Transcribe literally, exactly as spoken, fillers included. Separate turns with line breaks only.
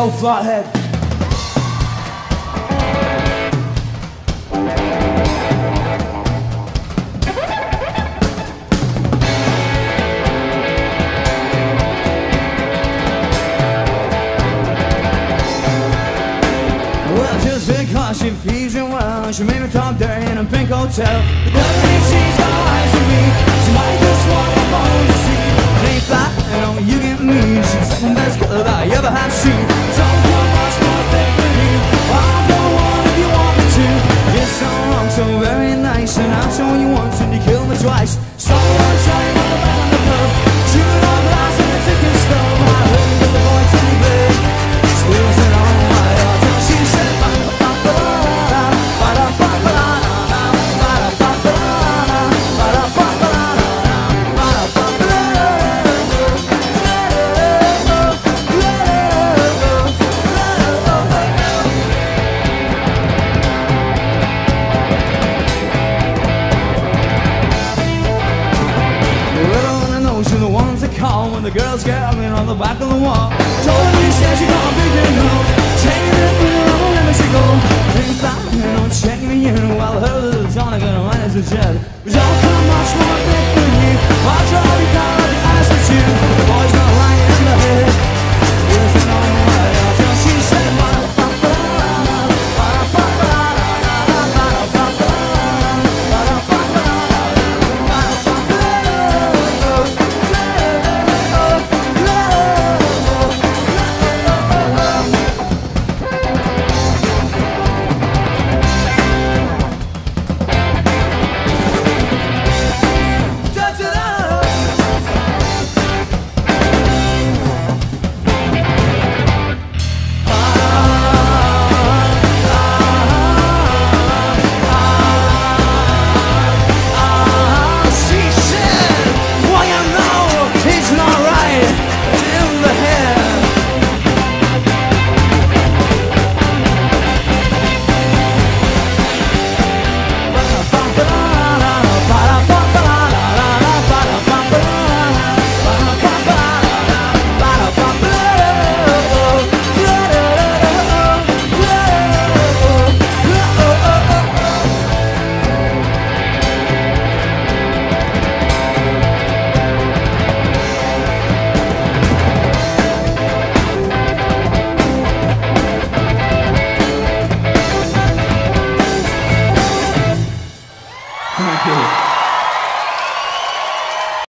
called Flathead. Well, just because she feeds me well, she made me talk dirty in a pink hotel. But doesn't mean she's got eyes for me. She might just want my phone to see. It ain't fly, and only you get me. She's the second best girl that I ever have seen. So come much more thing for me. I'll go on if you want me to. You're so wrong, so very nice, and I'll show you once and you kill me twice. So one time on the back of the pub, chewing on glass and the chicken stove. I heard the boy tell me big, still sitting on my heart till she said, when the girls gathering on the back of the wall.